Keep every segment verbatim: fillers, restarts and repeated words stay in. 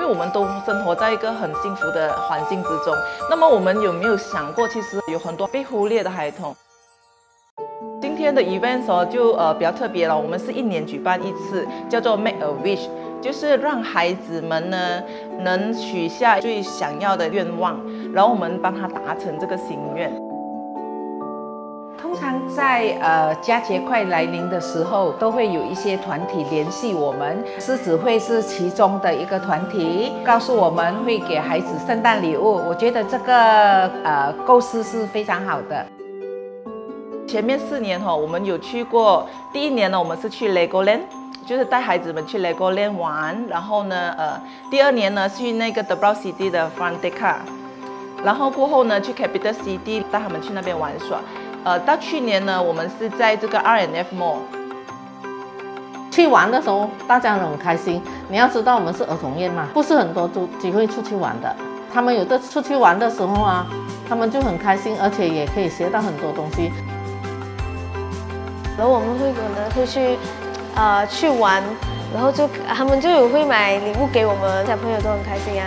为我们都生活在一个很幸福的环境之中。那么我们有没有想过，其实有很多被忽略的孩童？今天的 event 哦，就呃比较特别了，我们是一年举办一次，叫做 Make a Wish， 就是让孩子们呢能许下最想要的愿望，然后我们帮他达成这个心愿。 通常在呃佳节快来临的时候，都会有一些团体联系我们，狮子会是其中的一个团体，告诉我们会给孩子圣诞礼物。我觉得这个呃构思是非常好的。 前面四年哈，我们有去过。第一年呢，我们是去 Legoland， 就是带孩子们去 Legoland 玩。然后呢，呃，第二年呢去那个 The Brown City 的 Fronteka， 然后过后呢去 Capital City 带他们去那边玩耍。呃，到去年呢，我们是在这个 R and F Mall 去玩的时候，大家都很开心。你要知道，我们是儿童院嘛，不是很多都机会出去玩的。他们有的出去玩的时候啊，他们就很开心，而且也可以学到很多东西。 然后我们会可能会去，呃，去玩，然后就他们就有会买礼物给我们，小朋友都很开心啊。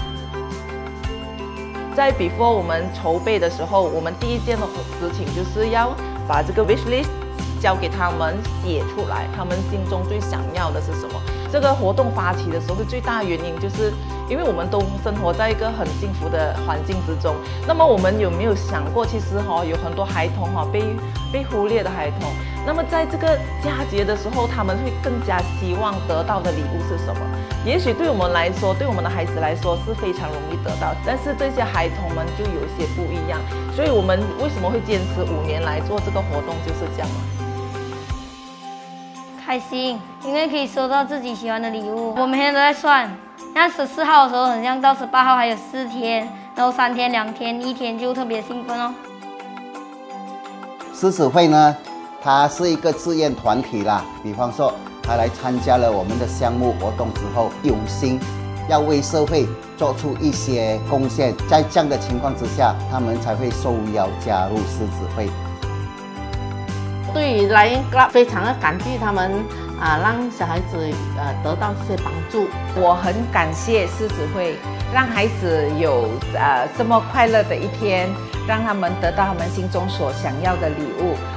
在 before 我们筹备的时候，我们第一件的事情就是要把这个 wish list 交给他们写出来，他们心中最想要的是什么。这个活动发起的时候，最大的原因就是因为我们都生活在一个很幸福的环境之中。那么我们有没有想过，其实哈、哦、有很多孩童哈、哦、被被忽略的孩童。那么在这个佳节的时候，他们会更加希望得到的礼物是什么？也许对我们来说，对我们的孩子来说是非常容易得到，但是这些孩童们就有些不一样。所以我们为什么会坚持五年来做这个活动，就是这样。 开心，因为可以收到自己喜欢的礼物。我每天都在算，那十四号的时候，很像到十八号还有四天，然后三天、两天、一天就特别兴奋哦。 狮子会呢，它是一个志愿团体啦。比方说，他来参加了我们的项目活动之后，用心要为社会做出一些贡献，在这样的情况之下，他们才会受邀加入狮子会。 对于 Lion Club 非常的感激他们啊，让小孩子呃得到这些帮助。 我很感谢狮子会，让孩子有呃这么快乐的一天，让他们得到他们心中所想要的礼物。